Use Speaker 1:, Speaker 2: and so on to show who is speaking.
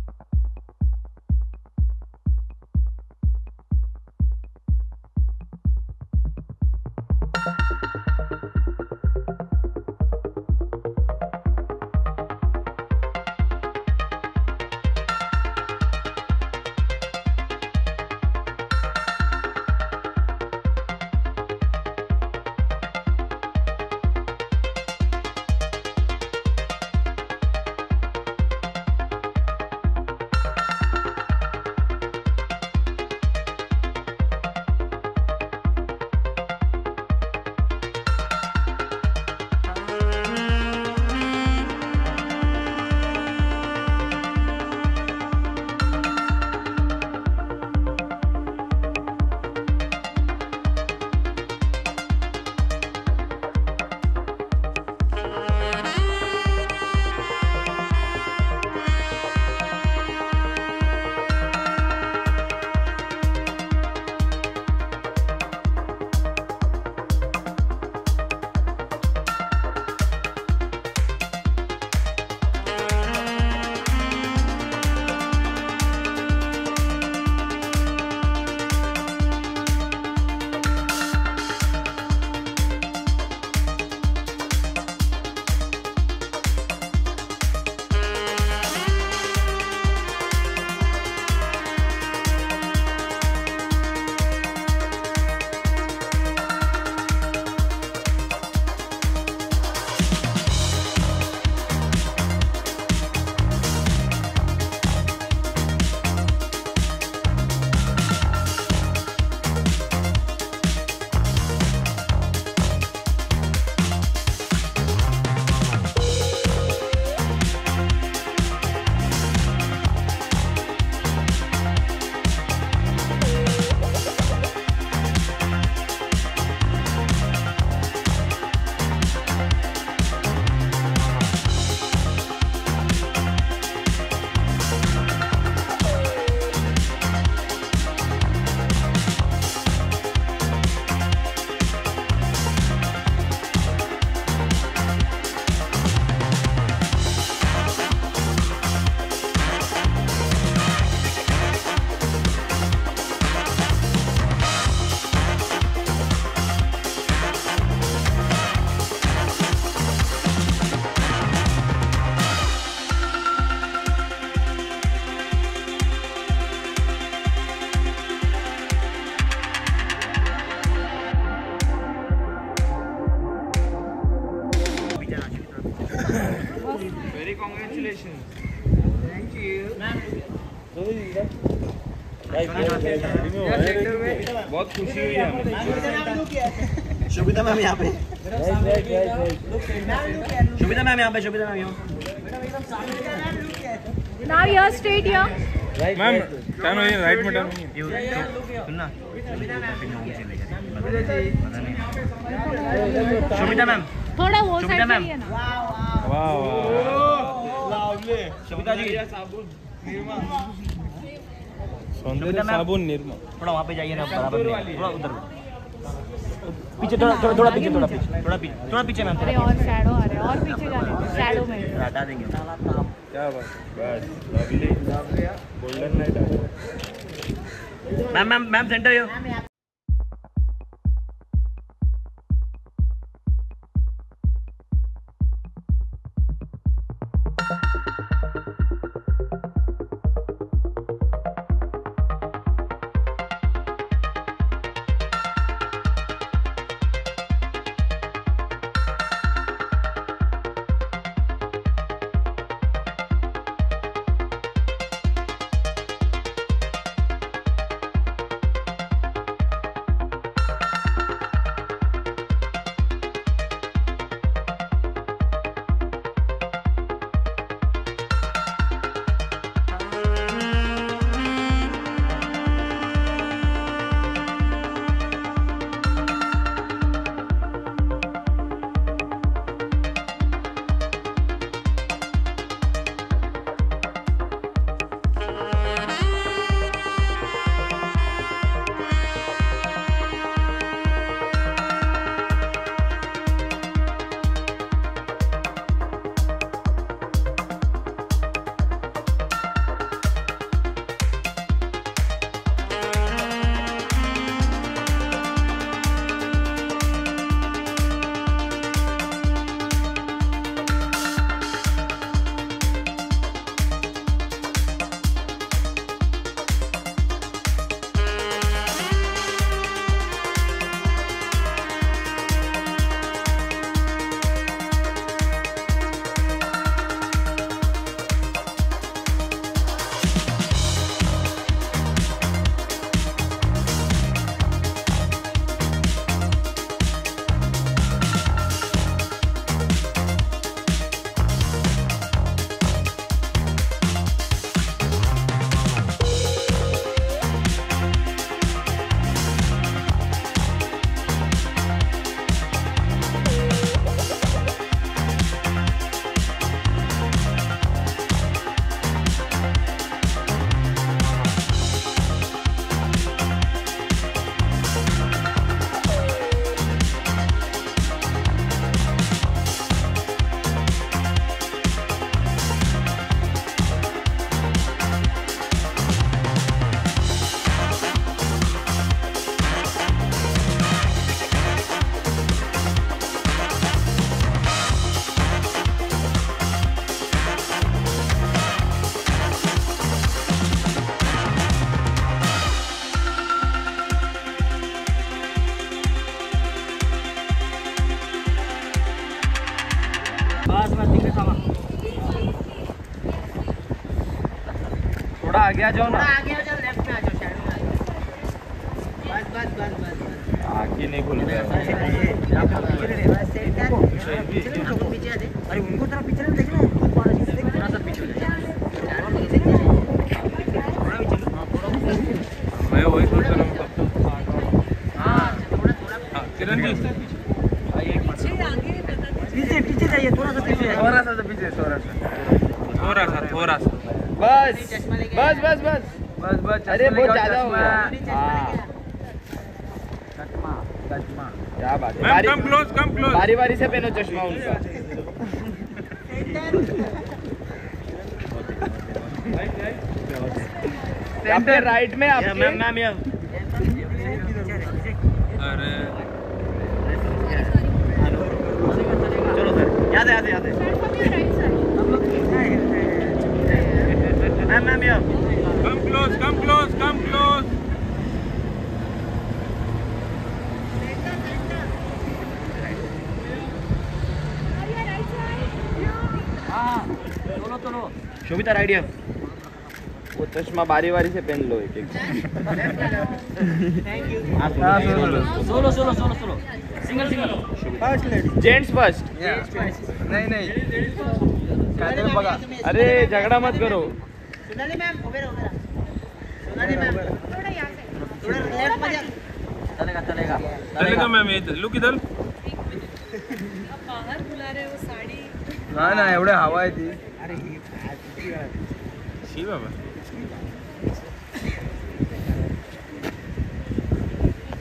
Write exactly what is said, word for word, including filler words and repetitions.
Speaker 1: Congratulations. Thank you. बहुत खुशी हुई है।
Speaker 2: शोभिता मैम यहाँ पे। शोभिता मैम यहाँ पे। शोभिता मैम यहाँ।
Speaker 3: Now you are straight here.
Speaker 1: Ma'am turn होइए, राइट में टर्न होइए।
Speaker 2: सुनना। शोभिता मैम।
Speaker 3: थोड़ा वो साइड
Speaker 2: मैम।
Speaker 3: है ना।
Speaker 1: वाह वाह।
Speaker 2: शोभिता जी।
Speaker 1: सौंदर्य साबुन निर्मा।
Speaker 2: थोड़ा वहाँ पे जाइए ना, बराबर थोड़ा उधर पीछे, थोड़ा थोड़ा पीछे, थोड़ा पीछे, थोड़ा पीछे, थोड़ा पीछे मैम।
Speaker 3: अरे और शैडो आ रहे हैं, और पीछे जाने दो, शैडो में
Speaker 2: हटा देंगे।
Speaker 1: क्या बात, बस लवली गोल्डन लाइट आ गया।
Speaker 2: मैम मैम मैम सेंटर यो।
Speaker 1: थोड़ा आगे आ जाओ ना,
Speaker 4: आगे आ जाओ, लेफ्ट में आ जाओ, शैडो में आ जाओ। बस बस बस बस
Speaker 1: आगे नहीं खुल रहा है।
Speaker 4: पीछे आ दे।
Speaker 2: अरे उनको तरफ पीछे नहीं देखना,
Speaker 4: थोड़ा सा पीछे हो जाए।
Speaker 1: मैं वही सोच रहा हूँ।
Speaker 4: हाँ थोड़ा थोड़ा
Speaker 1: किरण जी
Speaker 2: पीछे पीछे जाइए, थोड़ा सा पीछे
Speaker 1: थोड़ा सा पीछे, थोड़ा सा थोड़ा सा थोड़ा सा बस बस बस बस बस बस। अरे बहुत ज्यादा हो गया। हाँ क्या बात है। बारी कम क्लोज कम क्लोज बारी बारी से पहनो चश्मा उनका। आपके राइट में आपके
Speaker 2: मैम मैम ये
Speaker 1: अरे
Speaker 2: चलो सर, याद है याद है याद है मैम मैम ये
Speaker 1: come close come close come close.
Speaker 2: चलो चलो शोभिता राइट है।
Speaker 1: वो चश्मा बारी बारी से पहन लो एक एक।
Speaker 2: Solo solo solo solo single single
Speaker 1: gents first.
Speaker 5: नहीं नहीं कहते हैं बगा।
Speaker 1: अरे झगड़ा मत करो।
Speaker 4: सोनाली मैम उधर उधर सोनाली मैम
Speaker 3: थोड़ा यहाँ से
Speaker 4: थोड़ा लेफ्ट में जा।
Speaker 2: चलेगा चलेगा
Speaker 1: चलेगा मैम इधर लुक इधर।
Speaker 3: बाहर बुला रहे वो साड़ी
Speaker 5: ना ना एवढे हवा आहे ती
Speaker 1: शी बाबा